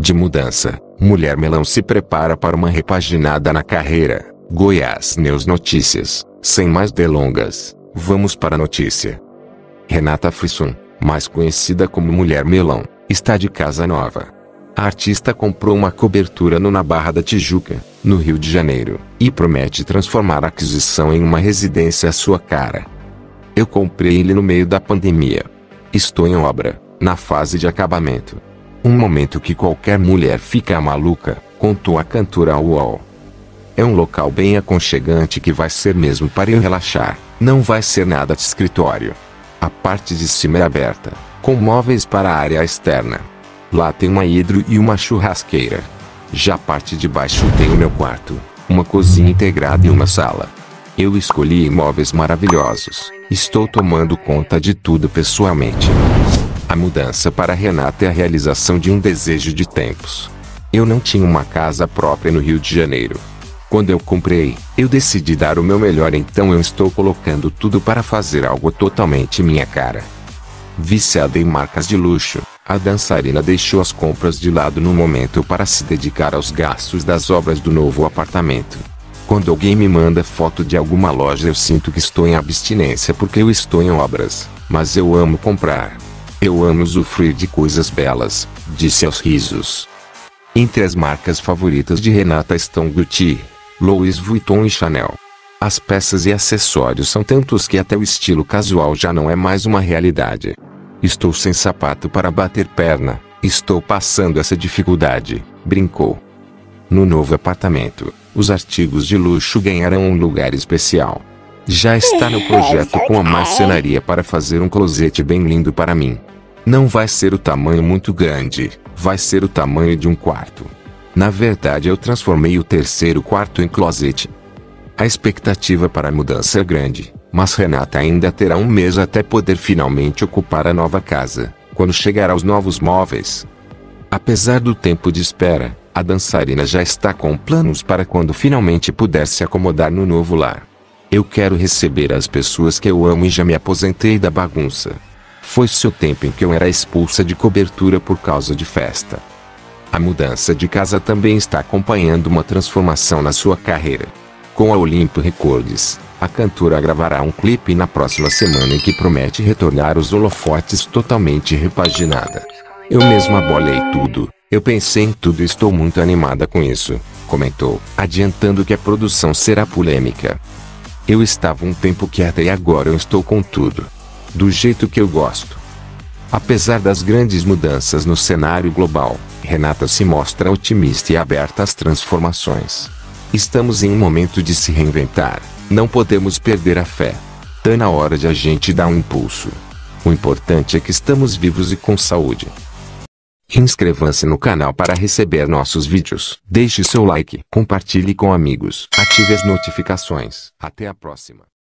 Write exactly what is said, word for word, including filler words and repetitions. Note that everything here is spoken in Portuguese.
De mudança, mulher melão se prepara para uma repaginada na carreira. Goiás News Notícias. Sem mais delongas, vamos para a notícia. Renata Frisson, mais conhecida como Mulher Melão, está de casa nova. A artista comprou uma cobertura no na Barra da Tijuca, no Rio de Janeiro, e promete transformar a aquisição em uma residência à sua cara. Eu comprei ele no meio da pandemia. Estou em obra, na fase de acabamento. Um momento que qualquer mulher fica maluca, contou a cantora ao U O L. É um local bem aconchegante que vai ser mesmo para eu relaxar, não vai ser nada de escritório. A parte de cima é aberta, com móveis para a área externa. Lá tem uma hidro e uma churrasqueira. Já a parte de baixo tem o meu quarto, uma cozinha integrada e uma sala. Eu escolhi imóveis maravilhosos, estou tomando conta de tudo pessoalmente. A mudança para Renata é a realização de um desejo de tempos. Eu não tinha uma casa própria no Rio de Janeiro. Quando eu comprei, eu decidi dar o meu melhor, então eu estou colocando tudo para fazer algo totalmente minha cara. Viciada em marcas de luxo, a dançarina deixou as compras de lado no momento para se dedicar aos gastos das obras do novo apartamento. Quando alguém me manda foto de alguma loja, eu sinto que estou em abstinência porque eu estou em obras, mas eu amo comprar. Eu amo usufruir de coisas belas, disse aos risos. Entre as marcas favoritas de Renata estão Gucci, Louis Vuitton e Chanel. As peças e acessórios são tantos que até o estilo casual já não é mais uma realidade. Estou sem sapato para bater perna, estou passando essa dificuldade, brincou. No novo apartamento, os artigos de luxo ganharão um lugar especial. Já está no projeto com a marcenaria para fazer um closet bem lindo para mim. Não vai ser o tamanho muito grande, vai ser o tamanho de um quarto. Na verdade, eu transformei o terceiro quarto em closet. A expectativa para a mudança é grande, mas Renata ainda terá um mês até poder finalmente ocupar a nova casa, quando chegar os novos móveis. Apesar do tempo de espera, a dançarina já está com planos para quando finalmente puder se acomodar no novo lar. Eu quero receber as pessoas que eu amo e já me aposentei da bagunça. Foi-se o tempo em que eu era expulsa de cobertura por causa de festa. A mudança de casa também está acompanhando uma transformação na sua carreira. Com a Olimpo Records, a cantora gravará um clipe na próxima semana em que promete retornar os holofotes totalmente repaginada. Eu mesma bolei tudo, eu pensei em tudo e estou muito animada com isso, comentou, adiantando que a produção será polêmica. Eu estava um tempo quieta e agora eu estou com tudo. Do jeito que eu gosto. Apesar das grandes mudanças no cenário global, Renata se mostra otimista e aberta às transformações. Estamos em um momento de se reinventar, não podemos perder a fé. Tá na hora de a gente dar um impulso. O importante é que estamos vivos e com saúde. Inscreva-se no canal para receber nossos vídeos. Deixe seu like, compartilhe com amigos, ative as notificações. Até a próxima.